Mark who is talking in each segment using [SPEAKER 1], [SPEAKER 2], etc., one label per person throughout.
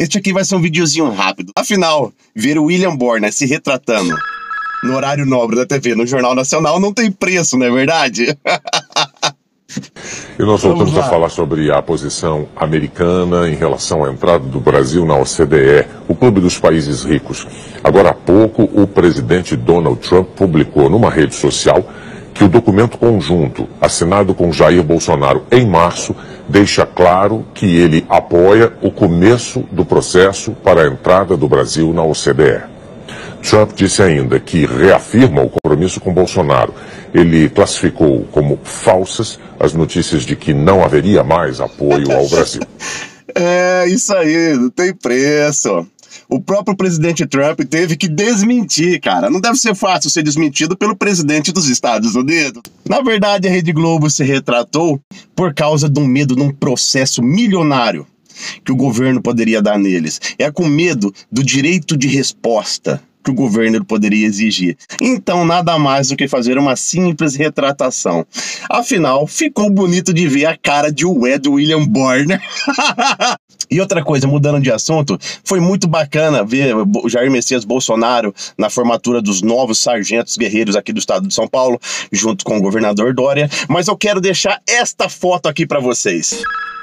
[SPEAKER 1] Este aqui vai ser um videozinho rápido. Afinal, ver o William Bonner se retratando no horário nobre da TV, no Jornal Nacional, não tem preço, não é verdade?
[SPEAKER 2] E nós voltamos a falar sobre a posição americana em relação à entrada do Brasil na OCDE, o Clube dos Países Ricos. Agora há pouco, o presidente Donald Trump publicou numa rede social que o documento conjunto, assinado com Jair Bolsonaro em março, deixa claro que ele apoia o começo do processo para a entrada do Brasil na OCDE. Trump disse ainda que reafirma o compromisso com Bolsonaro. Ele classificou como falsas as notícias de que não haveria mais apoio ao Brasil.
[SPEAKER 1] É, isso aí, não tem preço. O próprio presidente Trump teve que desmentir, cara. Não deve ser fácil ser desmentido pelo presidente dos Estados Unidos. Na verdade, a Rede Globo se retratou por causa de um medo de um processo milionário que o governo poderia dar neles. É com medo do direito de resposta que o governo poderia exigir. Então, nada mais do que fazer uma simples retratação. Afinal, ficou bonito de ver a cara de ué do William Bonner. E outra coisa, mudando de assunto, foi muito bacana ver o Jair Messias Bolsonaro na formatura dos novos sargentos guerreiros aqui do estado de São Paulo, junto com o governador Dória. Mas eu quero deixar esta foto aqui para vocês.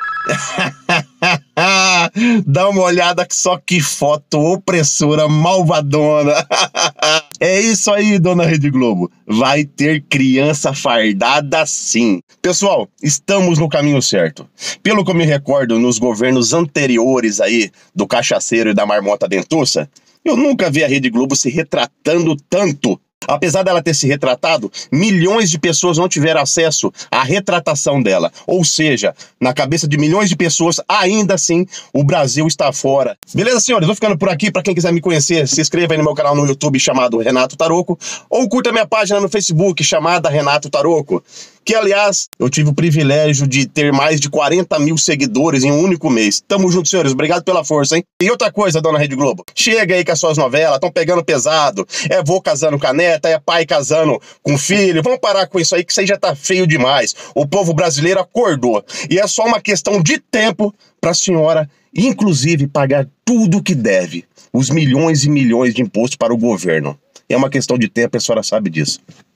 [SPEAKER 1] Dá uma olhada só que foto opressora, malvadona. É isso aí, dona Rede Globo. Vai ter criança fardada sim. Pessoal, estamos no caminho certo. Pelo que eu me recordo, nos governos anteriores aí, do Cachaceiro e da Marmota Dentuça, eu nunca vi a Rede Globo se retratando tanto. Apesar dela ter se retratado, milhões de pessoas não tiveram acesso à retratação dela. Ou seja, na cabeça de milhões de pessoas, ainda assim, o Brasil está fora. Beleza, senhores? Vou ficando por aqui. Para quem quiser me conhecer, se inscreva aí no meu canal no YouTube chamado Renato Taroco, ou curta minha página no Facebook chamada Renato Taroco. Que, aliás, eu tive o privilégio de ter mais de 40 mil seguidores em um único mês. Tamo junto, senhores. Obrigado pela força, hein? E outra coisa, dona Rede Globo. Chega aí com as suas novelas, estão pegando pesado. É vô casando com a neta, é pai casando com filho. Vamos parar com isso aí, que isso aí já tá feio demais. O povo brasileiro acordou. E é só uma questão de tempo pra senhora, inclusive, pagar tudo o que deve. Os milhões e milhões de impostos para o governo. É uma questão de tempo, a senhora sabe disso.